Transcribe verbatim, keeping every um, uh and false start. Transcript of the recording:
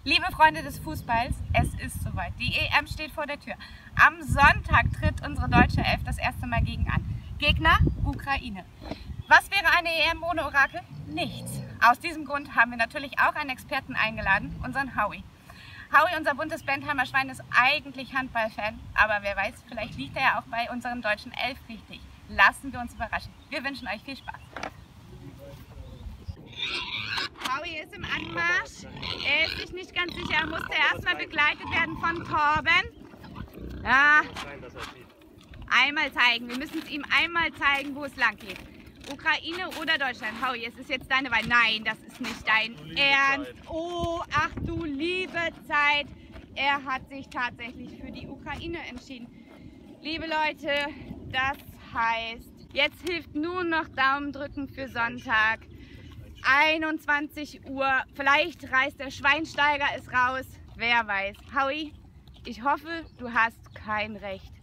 Liebe Freunde des Fußballs, es ist soweit. Die E M steht vor der Tür. Am Sonntag tritt unsere deutsche Elf das erste Mal gegen an. Gegner Ukraine. Was wäre eine E M ohne Orakel? Nichts. Aus diesem Grund haben wir natürlich auch einen Experten eingeladen, unseren Howie. Howie, unser buntes Bentheimer Schwein, ist eigentlich Handballfan, aber wer weiß, vielleicht liegt er ja auch bei unseren deutschen Elf richtig. Lassen wir uns überraschen. Wir wünschen euch viel Spaß. Howie ist im Anmarsch. Er ist sich nicht ganz sicher. Er musste erstmal begleitet werden von Torben. Ja. Einmal zeigen. Wir müssen es ihm einmal zeigen, wo es lang geht. Ukraine oder Deutschland? Howie, es ist jetzt deine Wahl. Nein, das ist nicht dein Ernst. Oh, ach du liebe Zeit. Er hat sich tatsächlich für die Ukraine entschieden. Liebe Leute, das heißt, jetzt hilft nur noch Daumen drücken für Sonntag. einundzwanzig Uhr, vielleicht reißt der Schweinsteiger es raus, wer weiß. Howie, ich hoffe, du hast kein Recht.